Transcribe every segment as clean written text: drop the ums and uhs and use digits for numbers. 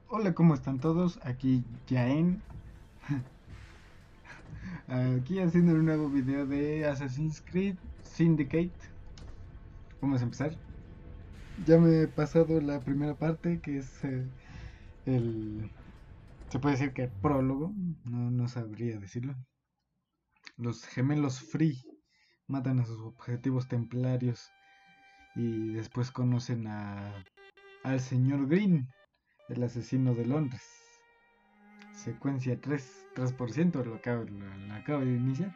Hola, ¿cómo están todos? Aquí Jaen, aquí haciendo un nuevo video de Assassin's Creed Syndicate. Vamos a empezar. Ya me he pasado la primera parte, que es el... Se puede decir que prólogo, no sabría decirlo. Los gemelos Free matan a sus objetivos templarios y después conocen al señor Green, el asesino de Londres. Secuencia 3%, lo acabo de iniciar.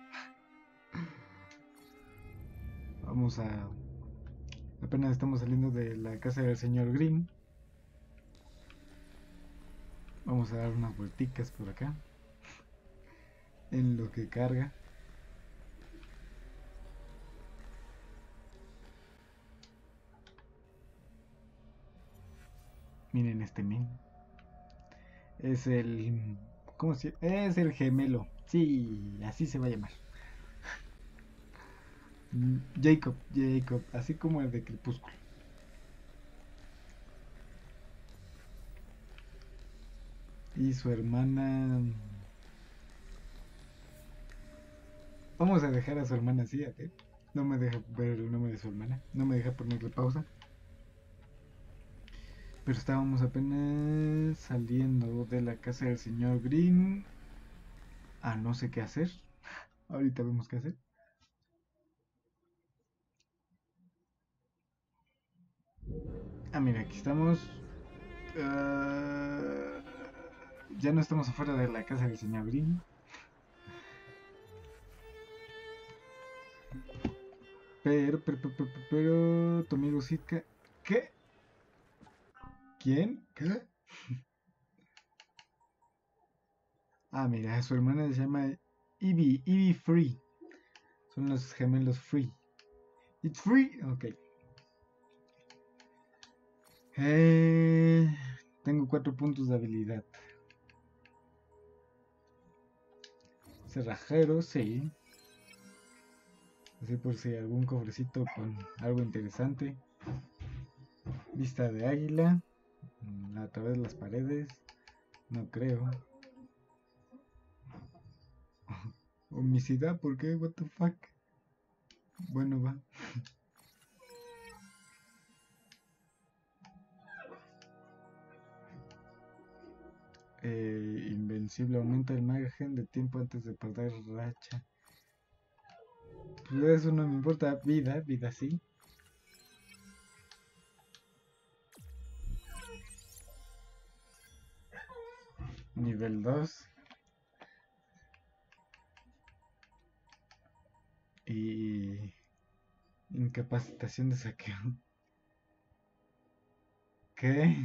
Vamos a... Apenas estamos saliendo de la casa del señor Green. Vamos a dar unas vuelticas por acá. En lo que carga. Miren este men. Es el... ¿Cómo se llama? Es el gemelo. Sí, así se va a llamar. Jacob, así como el de Crepúsculo. Y su hermana... Vamos a dejar a su hermana así, ¿ok? No me deja ver el nombre de su hermana. No me deja ponerle pausa. Pero estábamos apenas saliendo de la casa del señor Green. No sé qué hacer. Ahorita vemos qué hacer. Mira, aquí estamos. Ah, ya no estamos afuera de la casa del señor Green. Pero, tu amigo Sitka. ¿Qué? ¿Quién? ¿Qué? Mira, su hermana se llama Evie Free. Son los gemelos Free. It's free. Ok. Eh, Tengo 4 puntos de habilidad. Cerrajero, sí. Así por si algún cofrecito con algo interesante. Vista de águila. A través de las paredes. No creo. Homicidad, ¿por qué? What the fuck. Bueno, va. Invencible, aumenta el margen de tiempo antes de perder racha. Pues eso no me importa. Vida sí. Nivel 2. Y incapacitación de saqueo. ¿Qué?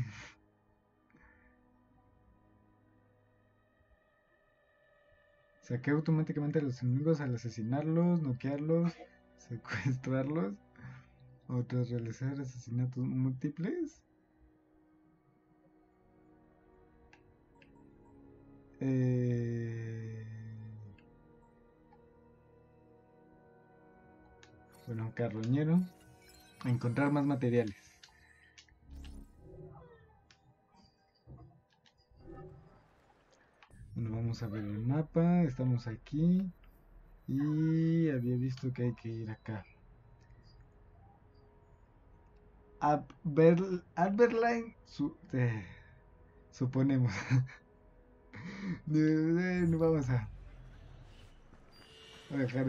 Saquea automáticamente a los enemigos al asesinarlos, noquearlos, secuestrarlos o tras realizar asesinatos múltiples. Eh... Bueno, carroñero. Encontrar más materiales. Bueno, vamos a ver el mapa. Estamos aquí. Y había visto que hay que ir acá. Adverline. Suponemos. No vamos a dejar.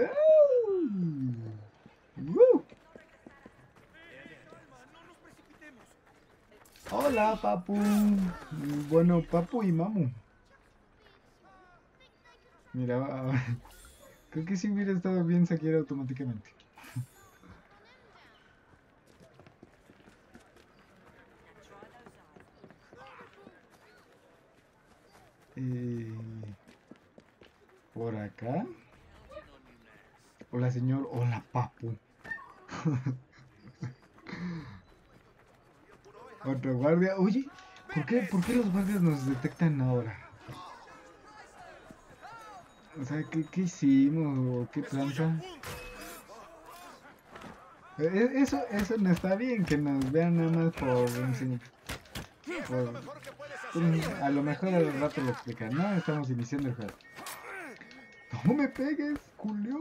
Hola, papu. Bueno, papu y mamu. Mira, creo que sí hubiera estado bien saquear automáticamente. Eh, por acá. Hola, señor. Hola, papu. Otro guardia. Oye, ¿por qué los guardias nos detectan ahora? O sea, ¿qué hicimos? ¿O qué tranza? Eso no está bien, que nos vean nada más por... A lo mejor al rato lo explican. No, estamos iniciando el juego. No me pegues, culión.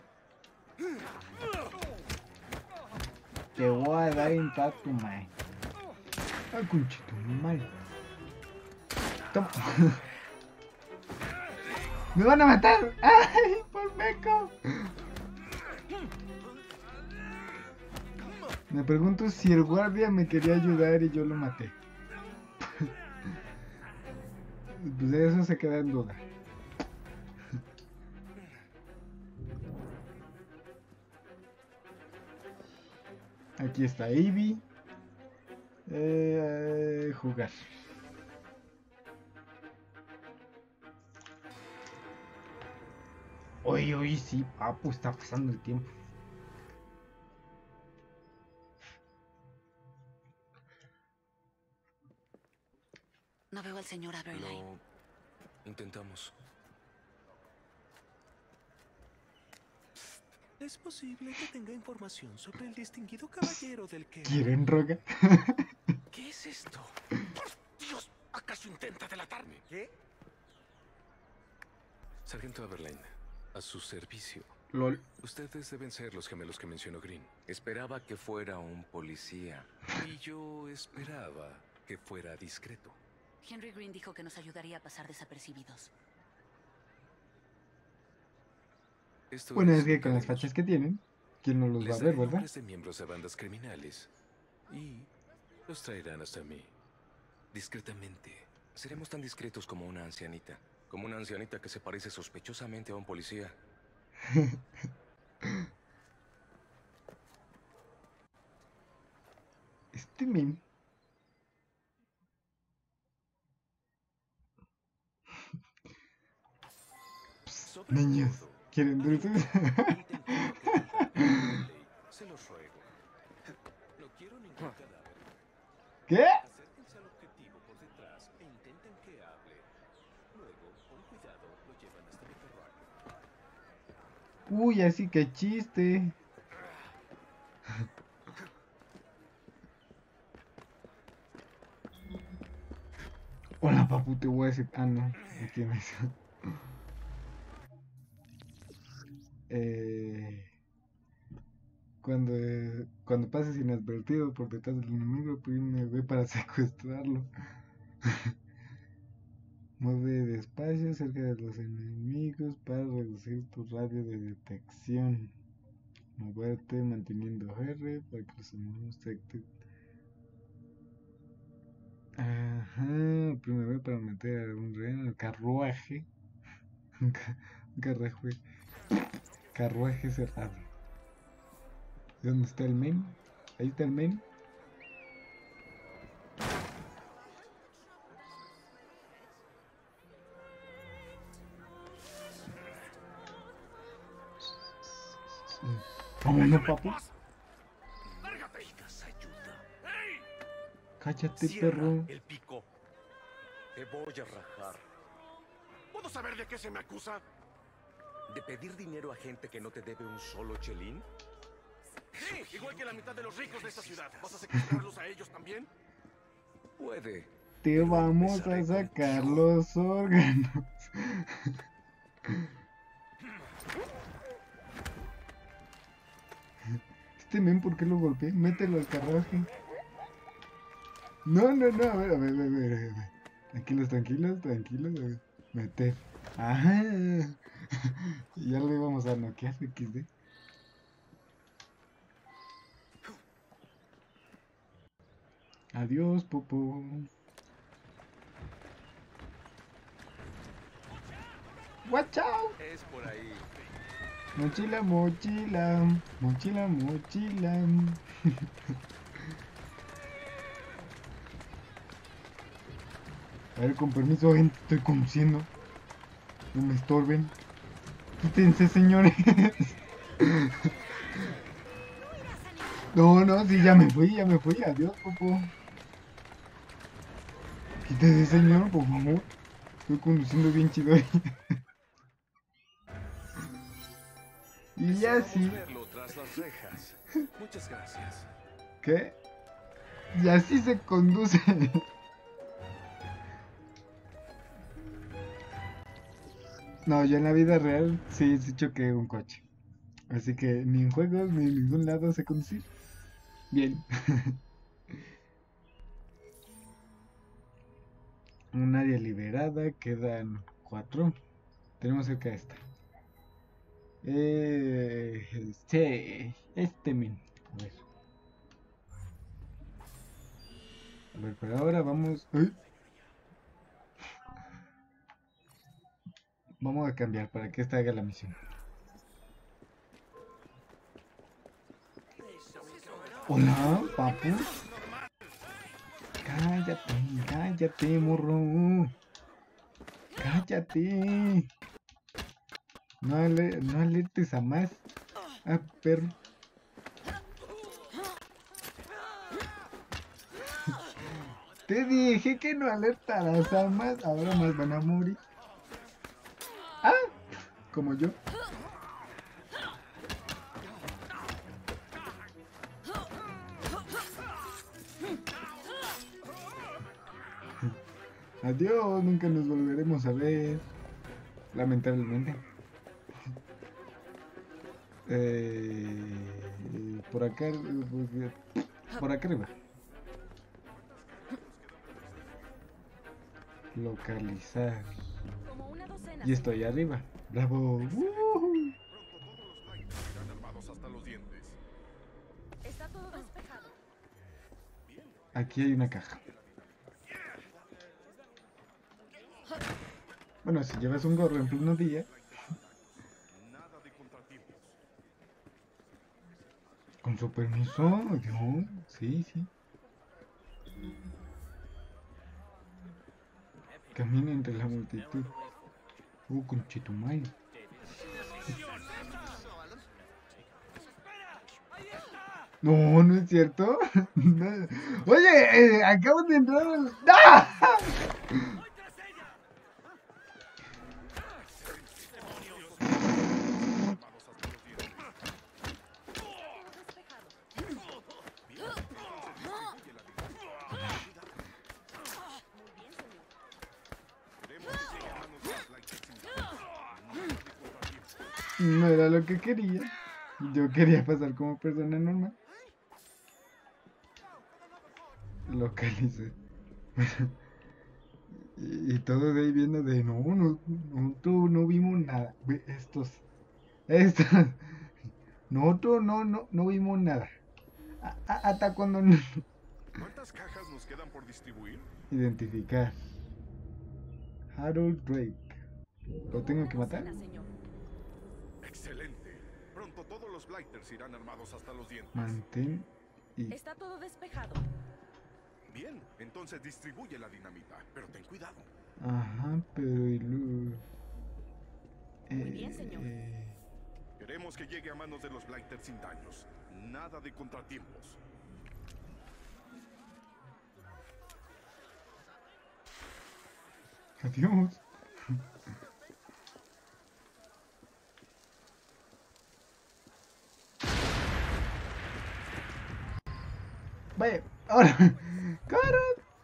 Te voy a dar impacto, mae. Ay, conchito, mal. Toma. ¡Me van a matar! ¡Ay, por meco! Me pregunto si el guardia me quería ayudar y yo lo maté. Pues eso se queda en duda. Aquí está Ivy. Jugar. Oye, sí, papu, está pasando el tiempo. No veo al señor Aberline. Lo intentamos. Es posible que tenga información sobre el distinguido caballero del que... ¿Quieren droga? ¿Qué es esto? ¡Por Dios! ¿Acaso intenta delatarme? ¿Qué? Sargento Aberline, a su servicio. LOL. Ustedes deben ser los gemelos que mencionó Green. Esperaba que fuera un policía. Y yo esperaba que fuera discreto. Henry Green dijo que nos ayudaría a pasar desapercibidos. Bueno, es que con las fachas que tienen, ¿quién no los va Les a daré ver, verdad? nombres de miembros de bandas criminales y los traerán hasta mí. Discretamente. Seremos tan discretos como una ancianita. Como una ancianita que se parece sospechosamente a un policía. Este meme. Sobre Niños, todo, ¿quieren dulces? eviten todo lo que contravenga la ley. Se los ruego. No quiero ningún cadáver. ¿Qué? Acérquense al objetivo por detrás e intenten que hable. Luego, con cuidado, lo llevan hasta mi carruaje. Uy, así que chiste. Hola, papu, te voy a decir. Ah, no. Aquí me hizo. Cuando pases inadvertido por detrás del enemigo, pues me ve para secuestrarlo. Mueve despacio cerca de los enemigos para reducir tu radio de detección. Moverte manteniendo R para que los enemigos detecten. Ajá, primero para meter a un rehén en el carruaje. Un carruaje. Carruaje cerrado. ¿Dónde está el men? Ahí está el men. Vámonos, papu. ¡Lárgate! Pidas ayuda. ¡Ey! Cállate, Cierra perro. el pico. Te voy a rajar. ¿Puedo saber de qué se me acusa? ¿De pedir dinero a gente que no te debe un solo chelín? Sí, igual que la mitad de los ricos de esta ciudad. ¿Vas a secuestrarlos a ellos también? Puede. Te vamos a sacar los órganos. Este men, ¿por qué lo golpeé? Mételo al carruaje. No, no, no, a ver. Tranquilos, a ver. Meter. Ajá. Y ya lo íbamos a noquear, XD. Adiós, Popo. Watch out. Es por ahí. Mochila. A ver, con permiso, gente, estoy conduciendo. No me estorben. Quítense, señores. No, sí, ya me fui. Adiós, Popo. Quítese, señor, por favor. Estoy conduciendo bien chido ahí. Y ya sí. Verlo tras las rejas. Muchas gracias. ¿Qué? Y así se conduce. No, yo en la vida real sí choqué un coche. Así que ni en juegos ni en ningún lado sé conducir. Bien. Un área liberada, quedan 4. Tenemos cerca esta. Sí, este men. A ver. A ver, pero ahora vamos. ¡Ay! Vamos a cambiar para que esta haga la misión. Hola, papu. Cállate, cállate, morro. Cállate. No alertes a más. Ah, perro. Te dije que no alertaras a más. Ahora más van a morir. Ah, como yo. Adiós, nunca nos volveremos a ver. Lamentablemente. Por acá. Por acá arriba. Localizar. Como una docena. Y estoy arriba. Bravo. Irán armados hasta los dientes. Está todo despejado. Aquí hay una caja. Bueno, si llevas un gorro en pleno día. Nada de contratiempos. Con su permiso, yo. Sí. Camina entre la multitud. Conchetumayo. No, no es cierto. No. Oye, acabo de entrar al... ¡Ah! No era lo que quería. Yo quería pasar como persona normal. Localicé. Y todos ahí viendo de no, tú no vimos nada. Ve, estos. Nosotros no vimos nada. Hasta cuando no. ¿Cuántas cajas nos quedan por distribuir? Identificar. Harold Drake. ¿Lo tengo que matar? Docena, señor. Excelente. Pronto todos los Blighters irán armados hasta los dientes. Mantén y... Está todo despejado. Bien, entonces distribuye la dinamita, pero ten cuidado. Ajá, pero y luego... Muy bien, señor. Queremos que llegue a manos de los Blighters sin daños. Nada de contratiempos. Adiós. Vaya, ahora. ¡Cara!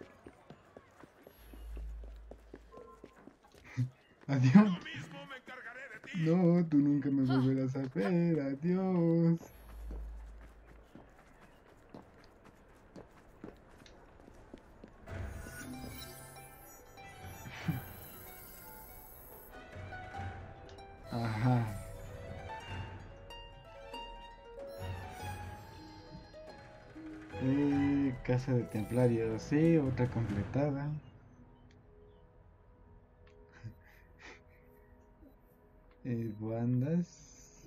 Adiós. Yo mismo me encargaré de ti. No, tú nunca me volverás a ver. Adiós. Ajá. Casa de templarios, sí, otra completada. Bandas.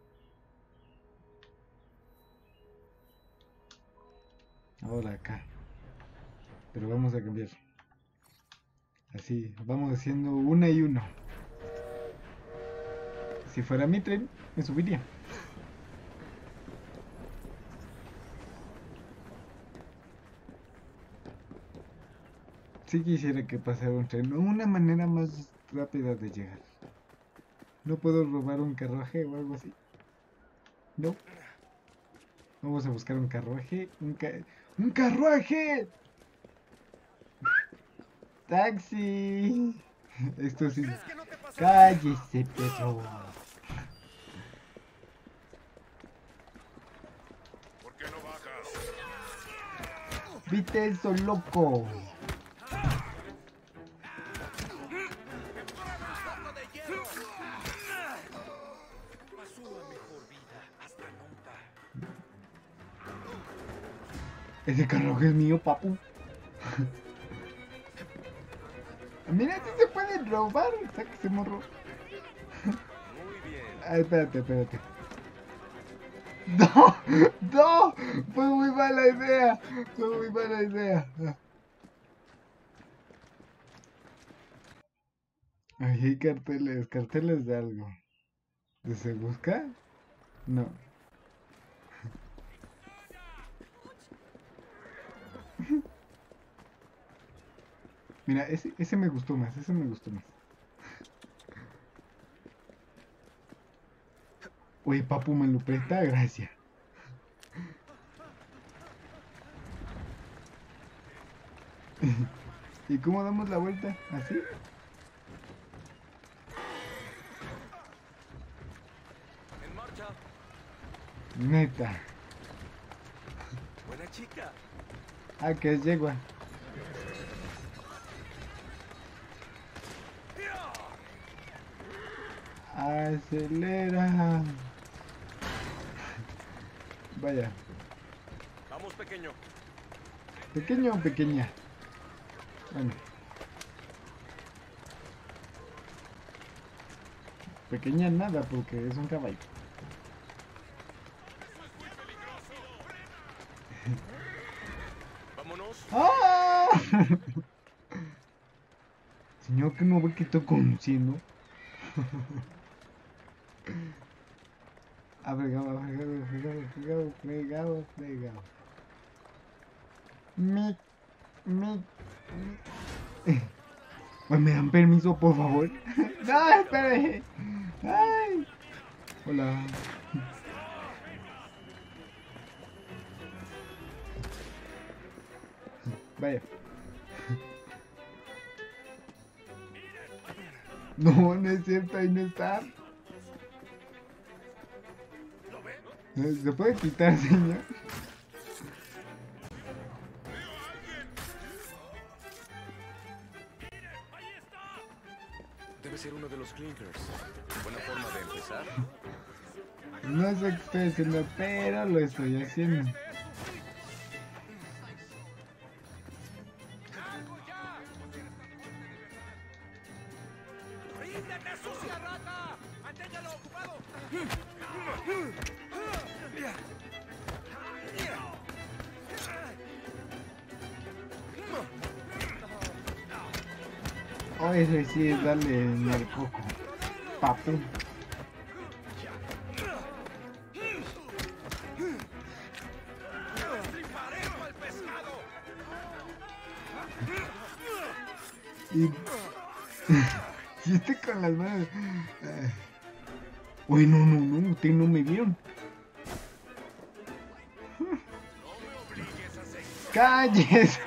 Ahora acá. Pero vamos a cambiar. Así, vamos haciendo una y uno. Si fuera mi tren, me subiría. Si quisiera que pasara un tren, una manera más rápida de llegar. ¿No puedo robar un carruaje o algo así? No. Vamos a buscar un carruaje. ¡Un carruaje! ¡Taxi! Esto sí. ¿Crees que no te Cállese, perro. ¿Por qué no bajas? ¿Viste eso, loco? Pasó a mejor vida. Hasta nunca. Ese carro es mío, papu. Mira, si se puede robar. Sáquese, morro. Muy bien. Ay, espérate, espérate. No, no, fue muy mala idea. Fue muy mala idea. Ay, hay carteles, carteles de algo. ¿De se busca? No. Mira, ese me gustó más, ese me gustó más. Oye, papu, ¿me lo presta? Gracias. ¿Y cómo damos la vuelta? ¿Así? En marcha. Neta. Buena chica. Ah, que es yegua. Acelera. Vaya. Vamos, pequeño. ¿Pequeño o pequeña? Bueno. Pequeña nada porque es un caballo. Vámonos. ¡Ah! Señor, que no ve que estoy conduciendo. Fregado, fregado, fregado, fregado, fregado, fregado. Me. ¿Me dan permiso, por favor? No, espere. Ay. Hola. Vaya. No, no es cierto, ahí no está. ¿Se puede quitar, señor? Debe ser uno de los clinkers. Buena forma de empezar. No sé qué estoy haciendo, pero lo estoy haciendo. ¡Ríndete, sucia rata! ¡Manténgalo ocupado! Oh, ese sí es darle en el coco. Papu. Y... y este con las manos... Uy, no, no, no, ustedes no me vieron. ¡Cállese!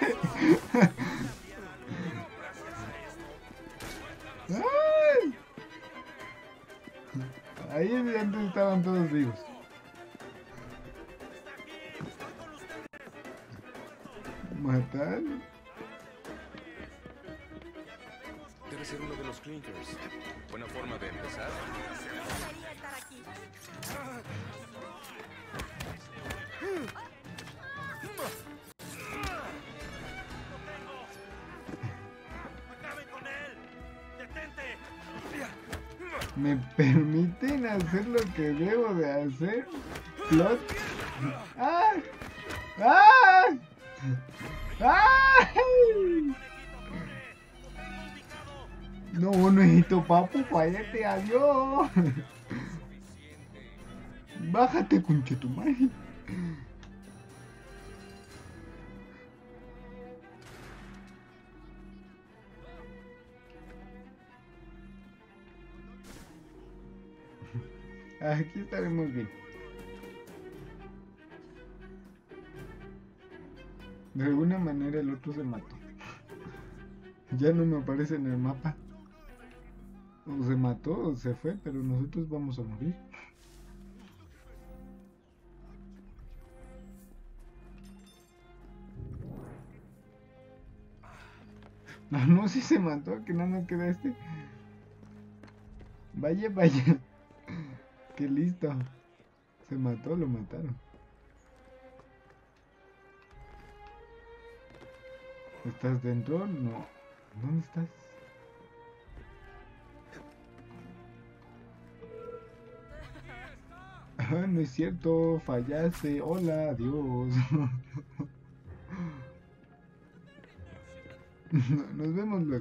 ¡Ay! Ahí antes estaban todos vivos. ¿Matar? Debe ser uno de los clinkers. Buena forma de empezar. Debería estar aquí. ¡Acaben con él! ¡Detente! ¿Me permiten hacer lo que debo de hacer? ¿Plot? ¡Ah! ¡Ah! ¡Ay! No, no necesito papu, fallate, adiós. Bájate, conchetumare. Aquí estaremos bien. De alguna manera el otro se mató. Ya no me aparece en el mapa. O se mató o se fue, pero nosotros vamos a morir. No, no, si se mató, que no nos queda este. Vaya, vaya. Qué listo. Se mató, lo mataron. ¿Estás dentro? No. ¿Dónde estás? Ah, no es cierto, fallaste. Hola, adiós. Nos vemos luego.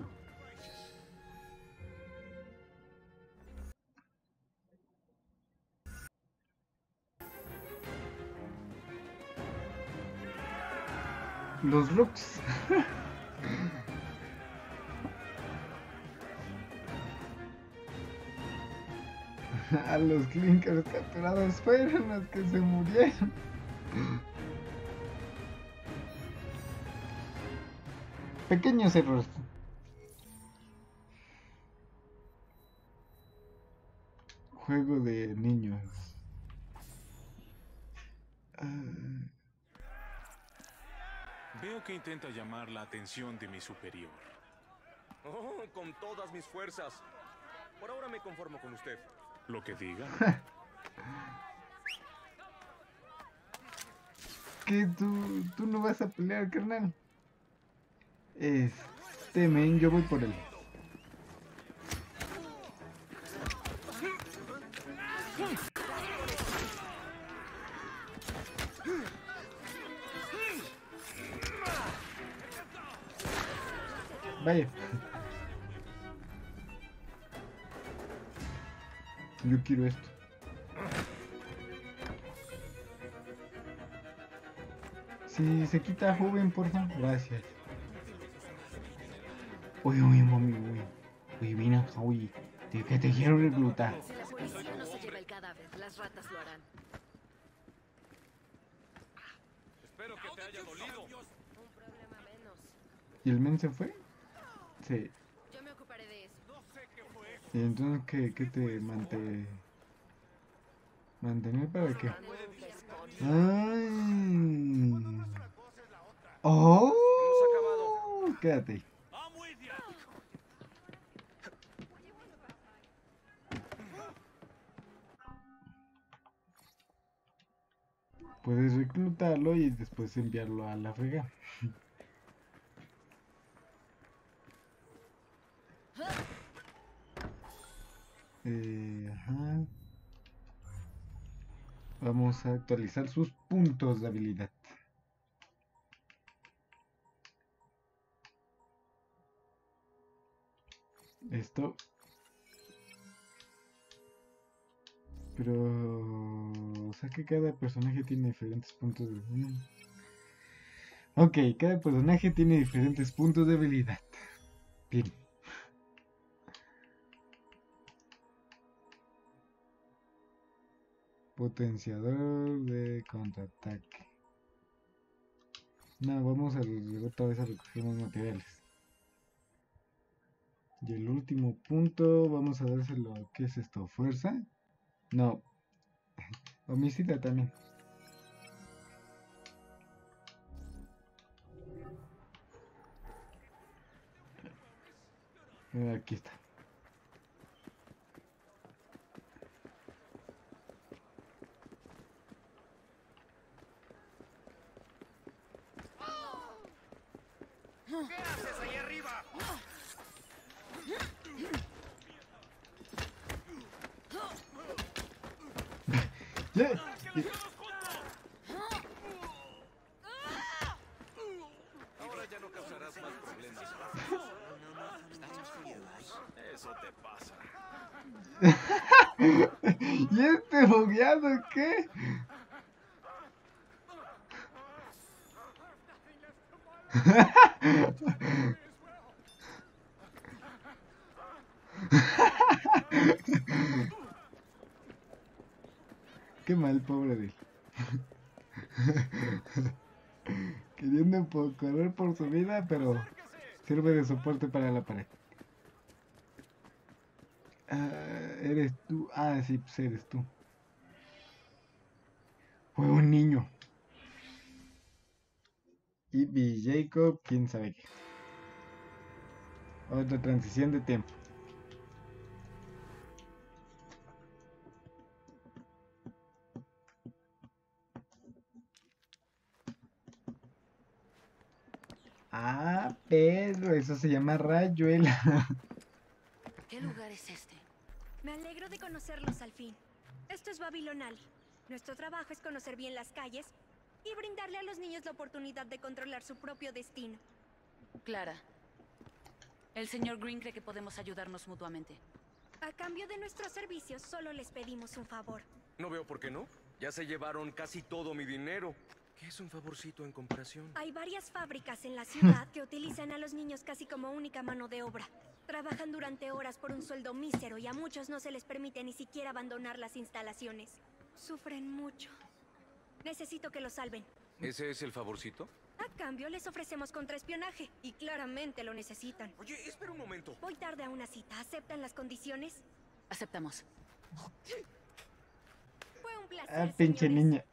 Los Rooks. A los Clinkers capturados fueron los que se murieron. Pequeños errores. Juego de niños. Veo que intenta llamar la atención de mi superior. Oh, con todas mis fuerzas. Por ahora me conformo con usted. Lo que diga. ¿Qué? ¿Tú no vas a pelear, carnal? Men, yo voy por él. Vaya. Yo quiero esto. Si se quita joven, por favor. Gracias. Uy, mami, uy. Uy, vine acá, uy. Que te quiero reclutar. Si la policía no se lleva el cadáver, las ratas lo harán. Espero que te haya dolido. Un problema menos. ¿Y el men se fue? Sí. Yo me ocuparé de eso. ¿Y entonces qué te mantener para qué? Nunca es por... Ay. Oh. Hemos acabado. Quédate ahí. Puedes reclutarlo y después enviarlo a la frega. Ajá. Vamos a actualizar sus puntos de habilidad. Esto. Pero... O sea que cada personaje tiene diferentes puntos de... Ok, cada personaje tiene diferentes puntos de habilidad. Bien. Potenciador de contraataque. No, vamos a otra vez a recoger más materiales. Y el último punto, vamos a dárselo. ¿Qué es esto? ¿Fuerza? No. Homicida también. Aquí está. ¿Qué haces ahí arriba? Yeah. Ahora ya no causarás más problemas. Eso te pasa. ¿Y este bugueado qué? Qué mal, pobre de él. Queriendo correr por su vida, pero sirve de soporte para la pared. Eres tú. Ah, sí, pues eres tú. Fue un niño. Y Jacob, quién sabe qué. Otra transición de tiempo. Ah, pero eso se llama rayuela. ¿Qué lugar es este? Me alegro de conocerlos al fin. Esto es Babilonal. Nuestro trabajo es conocer bien las calles y brindarle a los niños la oportunidad de controlar su propio destino. Clara. El señor Green cree que podemos ayudarnos mutuamente. A cambio de nuestros servicios, solo les pedimos un favor. No veo por qué no. Ya se llevaron casi todo mi dinero. ¿Qué es un favorcito en comparación? Hay varias fábricas en la ciudad que utilizan a los niños casi como única mano de obra. Trabajan durante horas por un sueldo mísero y a muchos no se les permite ni siquiera abandonar las instalaciones. Sufren mucho. Necesito que los salven. ¿Ese es el favorcito? A cambio, les ofrecemos contraespionaje y claramente lo necesitan. Oye, espera un momento. Voy tarde a una cita. ¿Aceptan las condiciones? Aceptamos. Fue un placer, Ah, pinche señores. niña.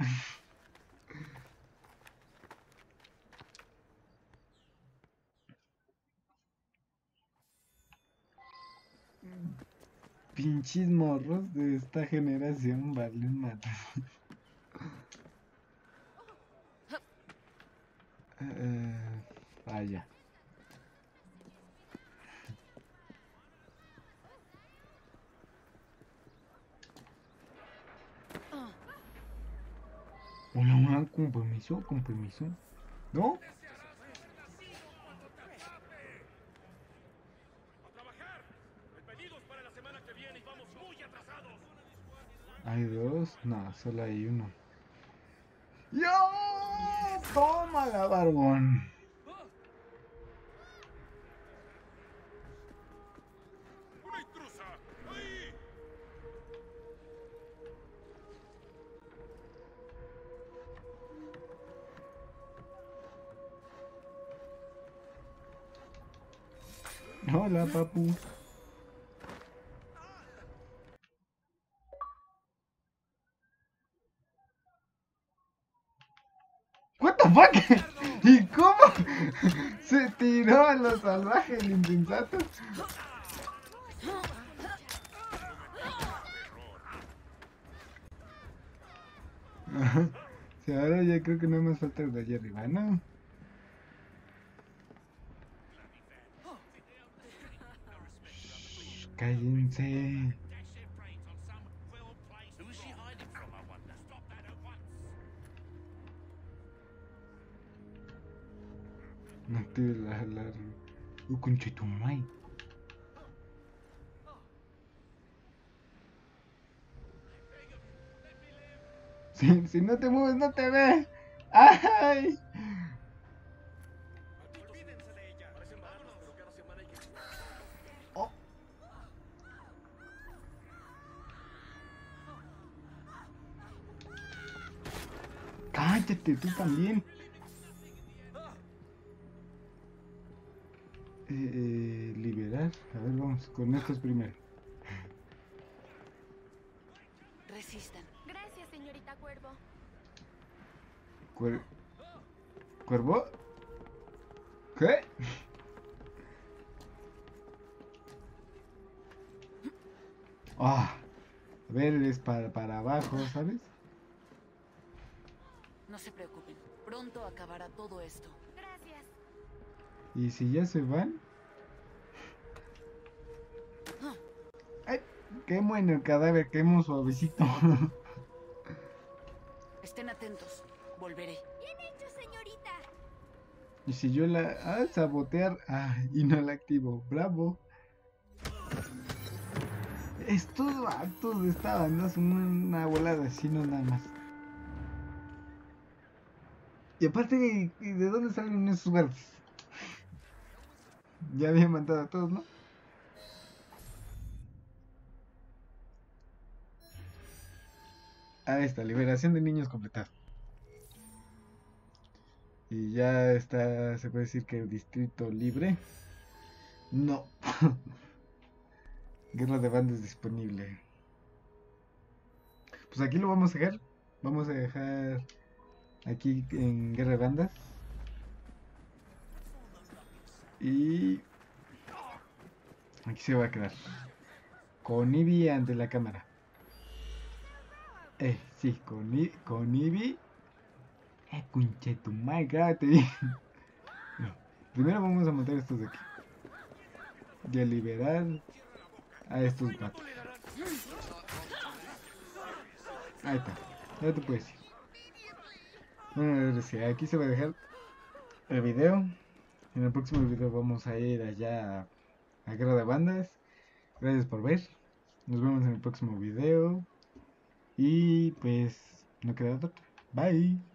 Pinches morros de esta generación valen madre. Vaya. Hola, con permiso, con permiso. ¿No? ¡A trabajar! El pedido es para la semana que viene y vamos muy atrasados. ¿Hay dos? No, solo hay uno. ¡Yo! ¡Tómala, barbón! ¡Una intrusa! ¡Ahí! Hola, papu. What the fuck? ¿Y cómo? Se tiró a lo salvaje el insensato. Ajá. Sí, ahora ya creo que no más falta el de allá arriba, ¿no? Shh, cállense. Who's she hiding from, I wonder? Stop that at once! No actives la... Conchetumay. Si no te mueves, no te ve. ¡Ay! Olvídense de ella. Parecen vámonos, pero cada semana hay que... Oh. Cállate, tú también. Liberar. A ver, vamos con estos primero. Resistan. Gracias, señorita Cuervo. ¿Cuervo? ¿Qué? Ah, a ver, es para abajo, ¿sabes? No se preocupen. Pronto acabará todo esto. Gracias. Y si ya se van. Ay, qué bueno el cadáver, quemo suavecito. Estén atentos. Volveré. Bien hecho, señorita. Y si yo la... Ah, sabotear. Ah, y no la activo. Bravo. Estos vatos de esta banda son una volada así, no nada más. Y aparte, ¿de dónde salen esos verdes? Ya había matado a todos, ¿no? Ahí está, liberación de niños completada. Y ya está, se puede decir que el distrito libre. No. Guerra de bandas disponible. Pues aquí lo vamos a dejar. Vamos a dejar aquí en Guerra de Bandas. Y aquí se va a quedar. Con Ivy ante la cámara. Sí, con Ivy. Conche tu madre, grábate bien. No, primero vamos a matar a estos de aquí. Y a liberar a estos vatos. Ahí está, ya te puedes ir. Bueno, ahora sí, aquí se va a dejar el video. En el próximo video vamos a ir allá a Guerra de Bandas. Gracias por ver. Nos vemos en el próximo video. Y pues no queda otra. Bye.